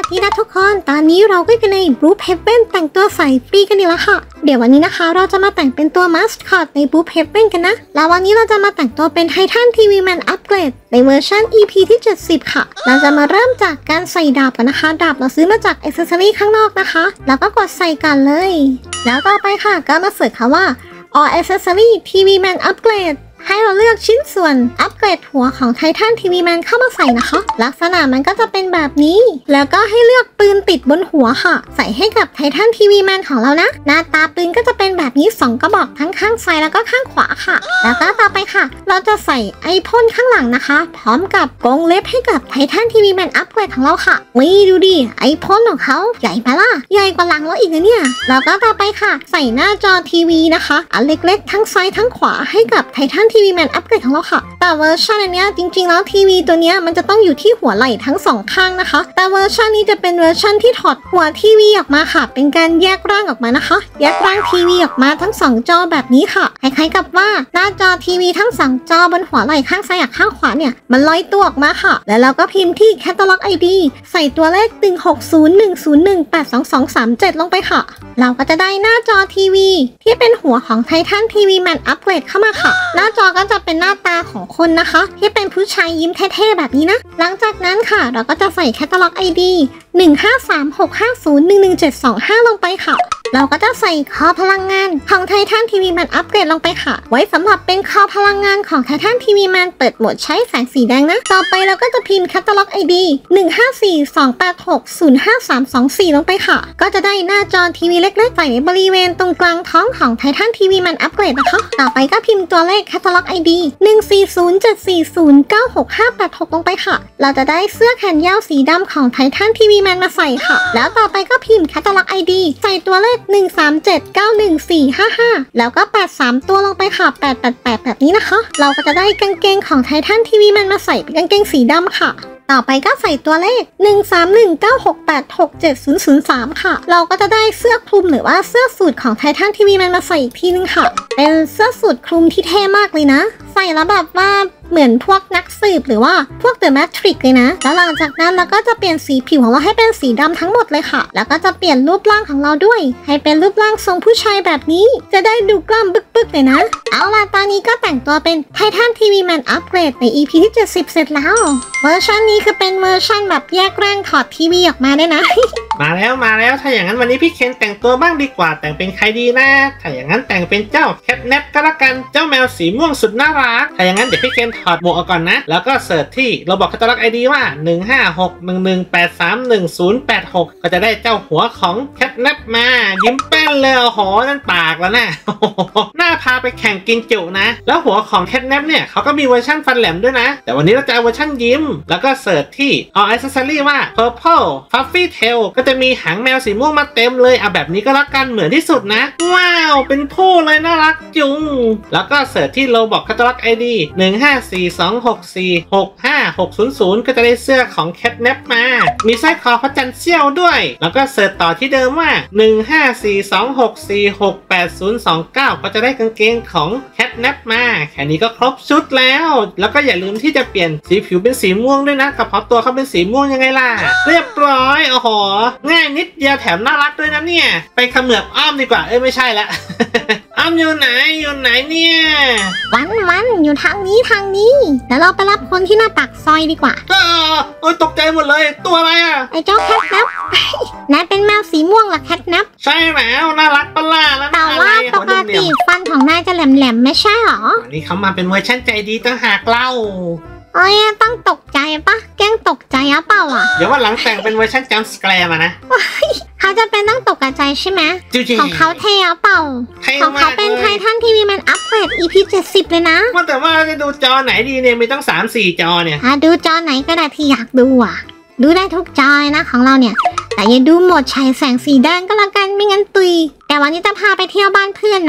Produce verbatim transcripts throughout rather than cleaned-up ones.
นี่นะทุกคนตอนนี้เราก็อยู่ใน Blue Heaven แต่งตัวใส่ฟรีกันดีแล้วค่ะเดี๋ยววันนี้นะคะเราจะมาแต่งเป็นตัวมาสคอตใน Blue Heaven กันนะแล้ววันนี้เราจะมาแต่งตัวเป็นไททันทีวีแมนอัปเกรดในเวอร์ชัน อี พี ที่เจ็ดสิบค่ะเราจะมาเริ่มจากการใส่ดาบกันนะคะดาบเราซื้อมาจากอ c เซสซอรี่ข้างนอกนะคะแล้วก็กดใส่กันเลยแล้วต่อไปค่ะก็มาเสิร์ชคำว่า All Accessory ที วี แมน Upgradeให้เราเลือกชิ้นส่วนอัปเกรดหัวของไททันทีวีแมนเข้ามาใส่นะคะลักษณะมันก็จะเป็นแบบนี้แล้วก็ให้เลือกปืนติดบนหัวค่ะใส่ให้กับไททันทีวีแมนของเรานะหน้าตาปืนก็จะเป็นแบบนี้สองกระบอกทั้งข้างซ้ายแล้วก็ข้างขวาค่ะแล้วก็ต่อไปค่ะเราจะใส่ไอพ่นข้างหลังนะคะพร้อมกับกรงเล็บให้กับไททันทีวีแมนอัปเกรดของเราค่ะวิดูดิไอพ่นของเขาใหญ่ปะล่ะใหญ่กว่าหลังเราอีกนะเนี่ยแล้วก็ต่อไปค่ะใส่หน้าจอทีวีนะคะอันเล็กๆทั้งซ้ายทั้งขวาให้กับไททันทีวีแมนอัปเกรดของเราค่ะแต่เวอร์ชันอันนี้จริงๆแล้วทีวีตัวนี้มันจะต้องอยู่ที่หัวไหล่ทั้งสองข้างนะคะแต่เวอร์ชันนี้จะเป็นเวอร์ชันที่ถอดหัวทีวีออกมาค่ะเป็นการแยกร่างออกมานะคะแยกร่างทีวีออกมาทั้งสองจอแบบนี้ค่ะคล้ายๆกับว่าหน้าจอทีวีทั้งสองจอบนหัวไหล่ข้างซ้ายกับข้างขวาเนี่ยมันลอยตัวออกมาค่ะแล้วเราก็พิมพ์ที่ Catalog ไอ ดี ใส่ตัวเลขหนึ่ง หก ศูนย์ หนึ่ง ศูนย์ หนึ่ง แปด สอง สอง สาม เจ็ดลงไปค่ะเราก็จะได้หน้าจอทีวีที่เป็นหัวของไททันทีวีแมนอัปเกรดเข้ามาค่ะหน้าจอก็จะเป็นหน้าตาของคนนะคะที่เป็นผู้ชายยิ้มเท่ๆแบบนี้นะหลังจากนั้นค่ะเราก็จะใส่ Catalog ไอ ดี หนึ่ง ห้า สาม หก ห้า ศูนย์ หนึ่ง หนึ่ง เจ็ด สอง ห้า ลงไปค่ะเราก็จะใส่คอพลังงานของไททันทีวีแมนอัปเกรดลงไปค่ะไว้สำหรับเป็นคอพลังงานของไททันทีวีแมนเปิดโหมดใช้แสงสีแดงนะต่อไปเราก็จะพิมพ์ Catalog ไอ ดี หนึ่ง ห้า สี่ สอง แปด หก ศูนย์ ห้า สาม สอง สี่ ลงไปค่ะก็จะได้หน้าจอทีวีเล็กๆใส่ในบริเวณตรงกลางท้องของไททันทีวีแมนอัปเกรดนะคะต่อไปก็พิมพ์ตัวเลข Catalog ไอ ดี หนึ่ง สี่ ศูนย์ เจ็ด สี่ ศูนย์ เก้า หก ห้า แปด หก ลงไปค่ะเราจะได้เสื้อแขนยาวสีดำของไททันทีวีแมนมาใส่ค่ะแล้วต่อไปก็พิมพ์ Catalog ไอ ดี ใส่ตัวเลขหนึ่ง สาม เจ็ด เก้า หนึ่ง สี่ ห้า ห้าแล้วก็แปด สามตัวลงไปค่ะแปด แปด แปดแบบนี้นะคะเราก็จะได้กางเกงของไททันทีวีแมนมาใส่เป็นกางเกงสีดำค่ะต่อไปก็ใส่ตัวเลขหนึ่ง สาม หนึ่ง เก้า หก แปด หก เจ็ด ศูนย์ ศูนย์ สามค่ะเราก็จะได้เสื้อคลุมหรือว่าเสื้อสูทของไททันทีวีแมนมาใส่อีกทีนึงค่ะเป็นเสื้อสูทคลุมที่เท่มากเลยนะใส่แล้วแบบว่าเหมือนพวกนักสืบหรือว่าพวก The Matrix เลยนะแล้วหลังจากนั้นเราก็จะเปลี่ยนสีผิวของเราให้เป็นสีดำทั้งหมดเลยค่ะแล้วก็จะเปลี่ยนรูปร่างของเราด้วยให้เป็นรูปร่างทรงผู้ชายแบบนี้จะได้ดูกล้ามบึกๆเลยนะเอาล่ะตอนนี้ก็แต่งตัวเป็นไททันทีวีแมนอัปเกรดใน อี พี ที่เจ็ดสิบเสร็จแล้วเวอร์ชันนี้คือเป็นเวอร์ชันแบบแยกร่างถอดทีวีออกมาได้นะมาแล้วมาแล้วถ้าอย่างนั้นวันนี้พี่เคนแต่งตัวบ้างดีกว่าแต่งเป็นใครดีนะถ้าอย่างนั้นแต่งเป็นเจ้าแคทแนปก็แล้วกันเจ้าแมวสีม่วงสุดน่ารักถ้าอย่างนั้นเดี๋ยวพี่เคนถอดหมวกออกก่อนนะแล้วก็เสิร์ชที่เราบอก Catalog ไอ ดี ว่าหนึ่ง ห้า หก หนึ่ง หนึ่ง แปด สาม หนึ่ง ศูนย์ แปด หกก็จะได้เจ้าหัวของแคทแนปมายิ้มแป้นเลยโอ้โหนั่นปากแล้วนะน่าพาไปแข่งกินจุนะแล้วหัวของแคทแนปเนี่ยเขาก็มีเวอร์ชันฟันแหลมด้วยนะแต่วันนี้เราจะเอาเวอร์ชันยิ้มแล้วก็เสิร์ชที่ All Accessory ว่า Purple Fluffy Tail ก็จะมีหางแมวสีม่วงมาเต็มเลยเอาแบบนี้ก็แล้วกันเหมือนที่สุดนะว้าวเป็นผู้เลยน่ารักจุงแล้วก็เสิร์ชที่เราบอก Catalog ไอ ดี หนึ่ง ห้า สี่ สอง หก สี่ หก ห้า หก ศูนย์ ศูนย์ก็จะได้เสื้อของแคทแนปมามีสร้อยคอพระจันทร์เสี้ยวด้วยแล้วก็เสิร์ชต่อที่เดิมว่าหนึ่ง ห้า สี่ สอง หก สี่ หก แปด ศูนย์ สอง เก้าก็จะได้กางเกงของแคทแนปมาแค่นี้ก็ครบชุดแล้วแล้วก็อย่าลืมที่จะเปลี่ยนสีผิวเป็นสีม่วงด้วยนะกระเพาะตัวเขาเป็นสีม่วงยังไงล่ะเรียบร้อยโอ้โหง่ายนิดเดียวแถมน่ารักด้วยนะเนี่ยไปเขมือบอ้อมดีกว่าเอ้ยไม่ใช่ละ อ้อมอยู่ไหนอยู่ไหนเนี่ยวันวันอยู่ทางนี้ทางนี้เดี๋ยวเราไปรับคนที่หน้าปากซอยดีกว่าเออโอ้ยตกใจหมดเลยตัวอะไรอ่ะไอ้เจ้าแคทนับนายเป็นแมวสีม่วงเหรอแคทนับใช่แล้วน่ารักปะล่ะแล้วแต่ว่าปกติฟันของนายจะแหลมๆไม่ใช่หรอวันนี้เขามาเป็นเวอร์ชันใจดีตั้งหากเล่าโอ้ยต้องตกใจปะแกล้งตกใจอะเปล่าอ่ะเดี๋ยวว่าหลังแต่งเป็นเวอร์ชันจัมป์สแกร์มานะเขาจะเป็นต้องตกใจใช่ไหมของเขาเท่เปล่าของเขาเป็นไททันทีวีแมนอัปเกรด อี พี เจ็ดสิบเลยนะว่าแต่ว่าจะดูจอไหนดีเนี่ยมีตั้ง สาม สี่ จอเนี่ยดูจอไหนก็ได้ที่อยากดูอ่ะดูได้ทุกจอนะของเราเนี่ยแต่อย่าดูโหมดฉายแสงสีแดงก็แล้วกันไม่งั้นตุยแต่วันนี้จะพาไปเที่ยวบ้านเพื่อนนะ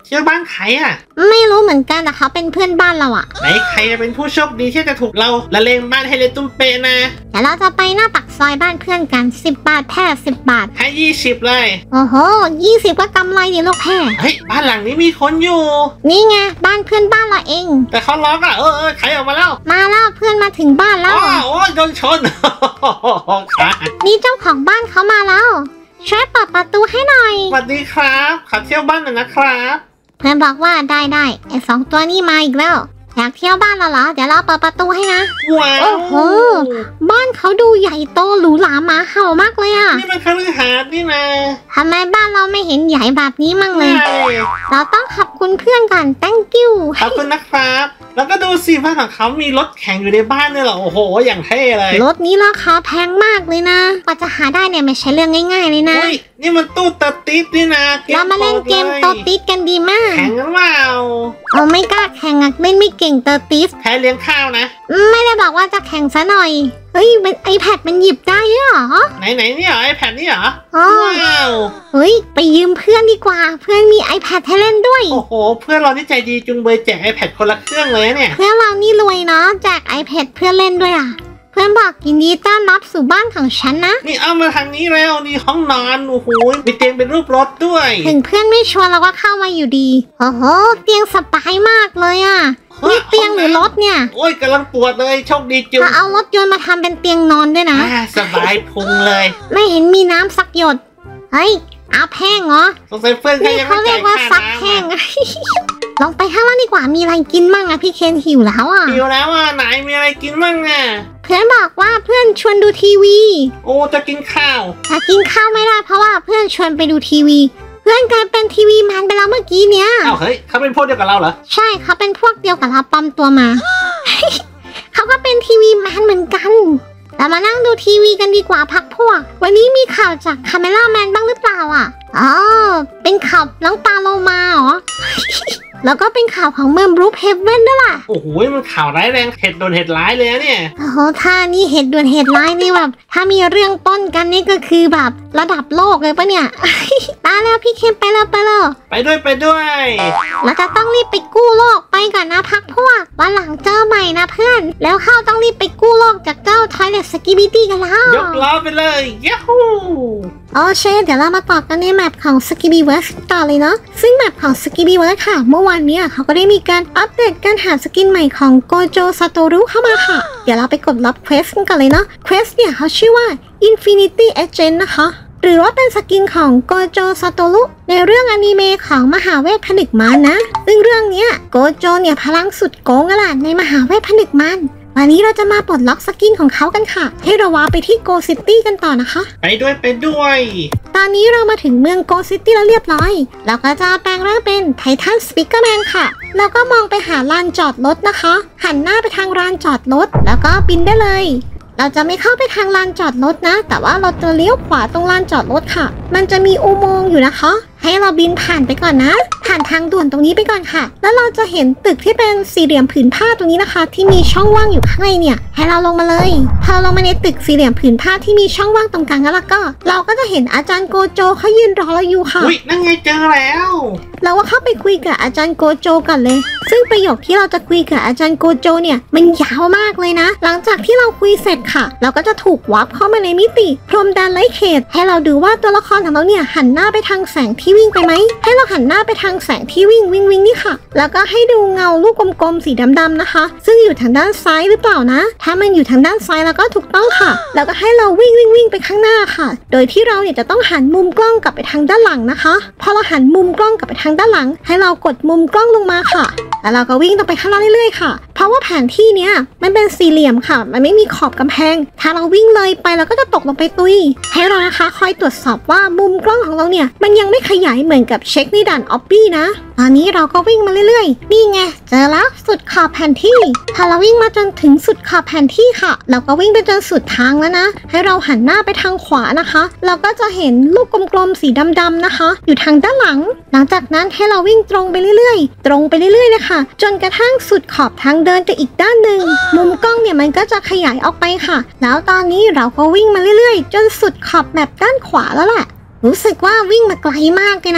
เที่ยวบ้านใครอ่ะไม่รู้เหมือนกันแต่เขาเป็นเพื่อนบ้านเราอะไหนใครจะเป็นผู้โชคดีที่จะถูกเราละเลงบ้านให้เลตุ้มเปนะเดี๋ยวเราจะไปหน้าปากซอยบ้านเพื่อนกันสิบบาทแพ้สิบบาทให้ยี่สิบเลยโอ้โหยี่สิบก็กำไรเนี่ยลูกแพ้เฮ้ยบ้านหลังนี้มีคนอยู่นี่ไงบ้านเพื่อนบ้านเราเองแต่เขาล็อกอ่ะเออเออใครออกมาแล้วมาแล้วเพื่อนมาถึงบ้านแล้วอ๋อโอ้ยโดนชนนี่เจ้าของบ้านเขามาแล้วช่วยเปิดประตูให้หน่อยสวัสดีครับขอเที่ยวบ้านหน่อยนะครับเพื่อนบอกว่าได้ได้ไอ้สองตัวนี้มาอีกแล้วอยากเที่ยวบ้านเราเหรอเดี๋ยวเราเปิดประตูให้นะว้าวโอ้โหบ้านเขาดูใหญ่โตหรูหราหมาเห่ามากเลยอ่ะนี่มันคฤหาสน์นี่นะทำไมบ้านเราไม่เห็นใหญ่แบบนี้มั่งเลยเราต้องขอบคุณเพื่อนก่อน thank you ขอบคุณนะครับแล้วก็ดูสิบ้านของเขามีรถแข่งอยู่ในบ้านเลยเหรอโอ้โหอย่างเท่เลยรถนี้ราคาแพงมากเลยนะกว่าจะหาได้เนี่ยไม่ใช่เรื่องง่ายๆเลยนะนี่มันตู้เตอร์ติสนี่นะเรามาเล่นเกมเตอร์ติสกันดีมากแข่งกันเปล่าเออไม่กล้าแข่งอ่ะเล่นไม่เก่งเตอร์ติสแพ้เลี้ยงข้าวนะไม่ได้บอกว่าจะแข่งซะหน่อยเฮ้ยเป็น iPad มันหยิบได้เหรอไหนไหนนี่เหรอ iPad นี่เหรอว้าวเฮ้ยไปยืมเพื่อนดีกว่าเพื่อนมี iPad ให้เล่นด้วยโอ้โหเพื่อนเรานี่ใจดีจุงเบยแจก iPad คนละเครื่องเลยเนี่ยเพื่อนเรานี่รวยเนาะแจก iPad เพื่อนเล่นด้วยอ่ะเพื่อนบอกยินดีต้อนรับสู่บ้านของฉันนะนี่เอามาทางนี้แล้วนี่ห้องนอนโอ้โหมีเตียงเป็นรูปรถด้วยถึงเพื่อนไม่ชวนเราก็เข้ามาอยู่ดีโอ้โหเตียงสบายมากเลยอ่ะนี่เตียงหรือรถเนี่ยโอ้ยกำลังปวดเลยโชคดีจุ๊บเอารถยนต์มาทำเป็นเตียงนอนด้วยนะสบายพุงเลยไม่เห็นมีน้ำสักหยดเฮ้ยอาบแห้งเหรอสงสัยเพื่อนเขายังไม่จ่ายค่าซักแห้งลองไปข้างล่างดีกว่ามีอะไรกินมั่งอะพี่เคนหิวแล้วอะหิวแล้วอะไหนมีอะไรกินมั่งอะเพื่อนบอกว่าเพื่อนชวนดูทีวีโอ้จะกินข้าวจะกินข้าวไม่ได้เพราะว่าเพื่อนชวนไปดูทีวีเพื่อนกลายเป็นทีวีแมนไปแล้วเมื่อกี้เนี้ยอ้าวเฮ้ยเขาเป็นพวกเดียวกับเราเหรอใช่เขาเป็นพวกเดียวกับเราปลอมตัวมา เขาก็เป็นทีวีแมนเหมือนกันเรามานั่งดูทีวีกันดีกว่าพักพวกวันนี้มีข่าวจากคาเมล่าแมนบ้างหรือเปล่าอ่ะอ๋อเป็นข่าวน้องปลาโลมาเหรอ แล้วก็เป็นข่าวของเมืองบรูเฮเว่นด้วยล่ะโอ้โหมันข่าวร้ายแรงเหตุด่วนเหตุร้ายเลยเนี่ยโอ้โหถ้านี่เหตุด่วนเหตุร้ายนี่แบบถ้ามีเรื่องป้นกันนี่ก็คือแบบระดับโลกเลยปะเนี่ย ตายแล้วพี่เคนไปแล้วไปแล้วไปด้วยไปด้วยเราจะต้องรีบไปกู้โลกไปก่อนนะพักพวกวันหลังเจอใหม่นะเพื่อนแล้วเข้าต้องรีบไปกู้โลกจากเจ้าทอยเลทสกิบิตี้กันแล้วยกล้อไปเลยยัฮูโอเคเดี๋ยวเรามาต่อกันในแมปของ Skibiverse ต่อเลยเนาะซึ่งแมปของ Skibiverse ค่ะเมื่อวานนี้เขาก็ได้มีการอัปเดตการหาสกินใหม่ของโกโจซาโตรุเข้ามาค่ะเดี๋ยวเราไปกดรับเควสกันก่อนเลยเนาะเควสเนี่ยเขาชื่อว่า Infinity Agent นะคะหรือว่าเป็นสกินของโกโจซาโตรุในเรื่องอนิเมะของมหาเวทผนึกมารนะซึ่งเรื่องนี้โกโจเนี่ยพลังสุดโกงอะล่ะในมหาเวทผนึกมารวันนี้เราจะมาปลดล็อกสกินของเขากันค่ะให้เราว้าไปที่โกซิตี้กันต่อนะคะไปด้วยไปด้วยตอนนี้เรามาถึงเมืองโกซิตี้แล้วเรียบร้อยเราก็จะแปลงร่างเป็นไททันสปิกเกอร์แมนค่ะแล้วก็มองไปหาลานจอดรถนะคะหันหน้าไปทางลานจอดรถแล้วก็บินได้เลยเราจะไม่เข้าไปทางลานจอดรถนะแต่ว่าเราจะเลี้ยวขวาตรงลานจอดรถค่ะมันจะมีอุโมงค์อยู่นะคะให้เราบินผ่านไปก่อนนะผ่านทางด่วนตรงนี้ไปก่อนค่ะแล้วเราจะเห็นตึกที่เป็นสี่เหลี่ยมผืนผ้าตรงนี้นะคะที่มีช่องว่างอยู่ข้างในเนี่ยให้เราลงมาเลยพอลงมาในตึกสี่เหลี่ยมผืนผ้าที่มีช่องว่างตรงกลางแล้วก็เราก็จะเห็นอาจารย์โกโจเขายืนรอเราอยู่ค่ะอุ้ยนั่นไงเจอแล้วเราว่าเข้าไปคุยกับอาจารย์โกโจก่อนเลยซึ่งประโยคที่เราจะคุยกับอาจารย์โกโจเนี่ยมันยาวมากเลยนะหลังจากที่เราคุยเสร็จค่ะเราก็จะถูกวาร์ปเข้ามาในมิติพรมแดนไร้เขตให้เราดูว่าตัวละครของเราเนี่ยหันหน้าไปทางแสงที่วิ่งไปไหมให้เราหันหน้าไปทางแสงที่วิ่งวิ่งวิ่งนี่ค่ะแล้วก็ให้ดูเงาลูกกลมๆสีดำๆนะคะซึ่งอยู่ทางด้านซ้ายหรือเปล่านะถ้ามันอยู่ทางด้านซ้ายแล้วก็ถูกต้องค่ะแล้วก็ให้เราวิ่งวิ่งวิ่งไปข้างหน้าค่ะโดยที่เราเนี่ยจะต้องหันมุมกล้องกลับไปทางด้านหลังนะคะพอเราหันมุมกล้องกลับไปทางด้านหลังให้เรากดมุมกล้องลงมาค่ะแล้วเราก็วิ่งต่อไปข้างหน้าเรื่อยๆค่ะเพราะว่าแผนที่เนี้ยมันเป็นสี่เหลี่ยมค่ะมันไม่มีขอบกำแพงถ้าเราวิ่งเลยไปเราก็จะตกลงไปตุยให้เรานะคะคอยตรวจสอบว่ามุมกล้องของเราเนี่ยมันยังไม่ขยายเหมือนกับเช็คในด่านออบบี้นะตอนนี้เราก็วิ่งมาเรื่อยๆนี่ไงเจอแล้วสุดขอบแผนที่พอเราวิ่งมาจนถึงสุดขอบแผนที่ค่ะเราก็วิ่งไปจนสุดทางแล้วนะให้เราหันหน้าไปทางขวานะคะเราก็จะเห็นลูกกลมๆสีดำๆนะคะอยู่ทางด้านหลังหลังจากนั้นให้เราวิ่งตรงไปเรื่อยๆตรงไปเรื่อยๆเลยค่ะจนกระทั่งสุดขอบทางเดินไปอีกด้านหนึ่งมุมกล้องเนี่ยมันก็จะขยายออกไปค่ะแล้วตอนนี้เราก็วิ่งมาเรื่อยๆจนสุดขอบแมปด้านขวาแล้วแหละรู้สึกว่าวิ่งมาไกลมากเลยนะ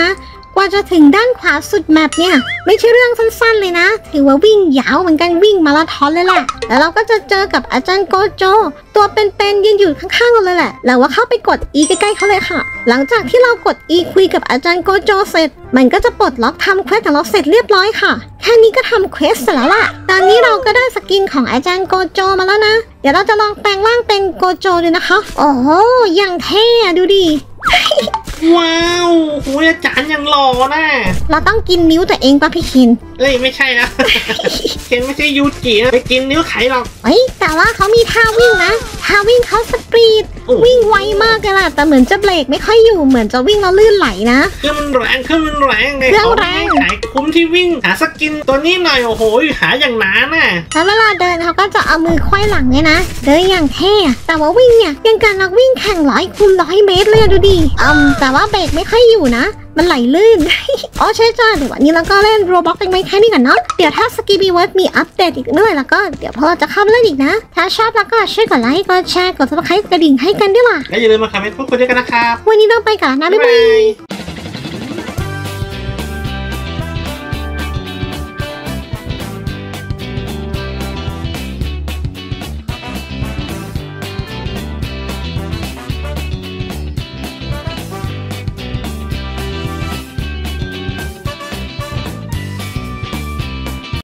กว่าจะถึงด้านขวาสุดแมปเนี่ยไม่ใช่เรื่องสั้นๆเลยนะถือว่าวิ่งยาวเหมือนกันวิ่งมาราธอนเลยแหละแล้วเราก็จะเจอกับอาจารย์โกโจตัวเป็นๆยืนอยู่ข้างๆเราเลยแหละแล้วว่าเข้าไปกด E ใกล้ๆเขาเลยค่ะหลังจากที่เรากด E คุยกับอาจารย์โกโจเสร็จมันก็จะปลดล็อกทำเควสของเราเสร็จเรียบร้อยค่ะแค่นี้ก็ทำเควสเสร็จแล้วล่ะตอนนี้เราก็ได้สกินของอาจารย์โกโจมาแล้วนะเดี๋ยวเราจะลองแปลงร่างเป็นโกโจดูนะคะโอ้โหอย่างเท่ดูดิว้าวโอ้ยอาจารย์ยังหล่อนะเราต้องกินนิ้วตัวเองป่ะพี่เคนเอ้ยไม่ใช่นะ เคนไม่ใช่ยูจินะไปกินนิ้วไขหรอกเฮ้ยแต่ว่าเขามีท่าวิ่งนะท่าวิ่งเขาสปรีดวิ่งไวมากเลยล่ะแต่เหมือนจะเบรกไม่ค่อยอยู่เหมือนจะวิ่งแล้วลื่นไหลนะคือมันแรงคือมันแรงเลยเครื่องแรงขายคุ้มที่วิ่งหาสกินตัวนี้หน่อยโอ้โหหาอย่างหนาน่ะแล้วเวลาเดินเขาก็จะเอามือควายหลังเนี่ยนะเดินอย่างเท่อะแต่ว่าวิ่งเนี่ยยังการนักวิ่งแข่งร้อยคูณร้อยเมตรเลยอะดูดิอืมแต่ว่าเบรกไม่ค่อยอยู่นะมันไหลลื่น อ๋อใช่จ้าเดี๋ยววันนี้เราก็เล่นโรบล็อกเป็นไม่แค่นี้กันเนาะเดี๋ยวถ้าสกีบีเวิร์ดมีอัปเดตอีกเมื่อไหร่แล้วก็เดี๋ยวพวกเราจะเข้ามาเล่นอีกนะถ้าชอบแล้วก็ช่วยกดไลค์กดแชร์กดซับสไครต์กระดิ่งให้กันด้วยล่ะและอย่าลืมมาคอมเมนต์พูดคุยด้วยกันนะครับวันนี้เราไปก่อนนะบ๊ายบายบ๊ายบาย